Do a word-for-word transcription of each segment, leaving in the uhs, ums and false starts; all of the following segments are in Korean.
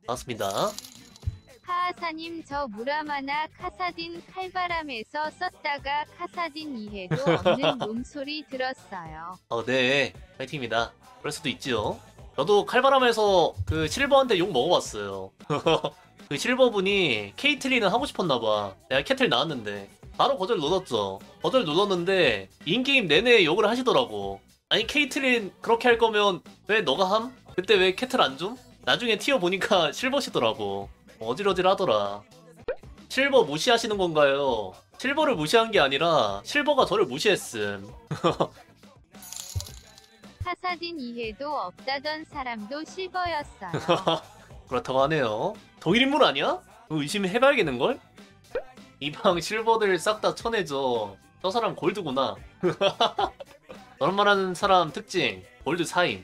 반갑습니다. 하하사님, 저 무라마나 카사딘 칼바람에서 썼다가 카사딘 이해도 없는 놈소리 들었어요. 어, 네. 파이팅입니다. 그럴 수도 있지요. 저도 칼바람에서 그 실버한테 욕 먹어봤어요. 그 실버분이 케이틀린을 하고 싶었나봐. 내가 캐틀 나왔는데 바로 거절 눌렀죠. 거절 눌렀는데 인게임 내내 욕을 하시더라고. 아니 케이틀린 그렇게 할 거면 왜 너가 함? 그때 왜 캐틀 안 줌? 나중에 티어 보니까 실버시더라고. 어질어질 하더라. 실버 무시하시는 건가요? 실버를 무시한 게 아니라 실버가 저를 무시했음. 카사딘 이해도 없다던 사람도 실버였어요. 그렇다고 하네요. 동일인물 아니야? 의심해봐야겠는걸? 이방 실버들 싹 다 쳐내줘. 저 사람 골드구나. 저런 말하는 사람 특징 골드 사임.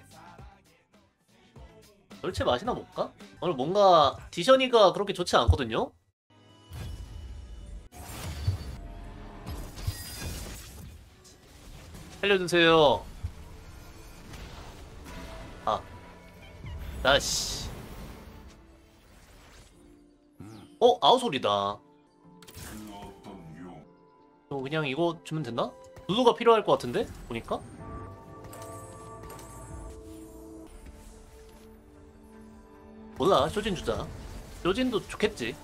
절체 맛이나 볼까? 오늘 뭔가 디셔니가 그렇게 좋지 않거든요? 살려주세요. 아 나씨. 어? 아우솔이다. 어, 그냥 이거 주면 됐나? 누누가 필요할 것 같은데? 보니까? 몰라, 쇼진 주자. 쇼진도 좋겠지.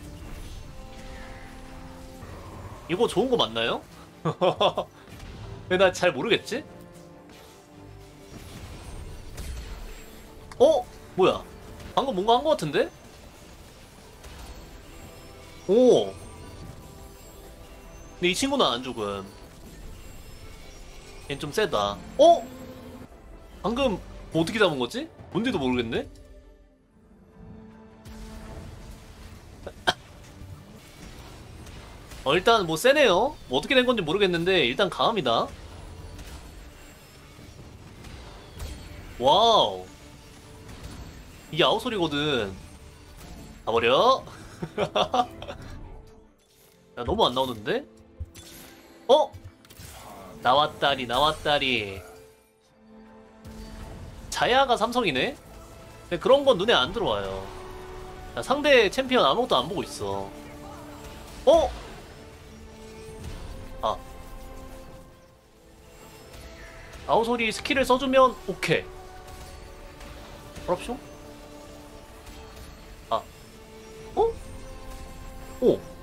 이거 좋은 거 맞나요? 왜 나 잘 모르겠지? 어? 뭐야? 방금 뭔가 한 거 같은데? 오! 근데 이 친구는 안 죽음. 얜 좀 세다. 어? 방금 뭐 어떻게 잡은 거지? 뭔지도 모르겠네? 어, 일단 뭐 세네요. 뭐 어떻게 된 건지 모르겠는데 일단 강합니다. 와우. 이게 아웃솔이거든. 가버려. 야, 너무 안 나오는데? 어? 나왔다리 나왔다리. 자야가 삼성이네? 근데 그런 건 눈에 안 들어와요. 야, 상대 챔피언 아무것도 안 보고 있어. 어? 아 아우솔이 스킬을 써주면 오케이. 그렇쇼? 아 어? 오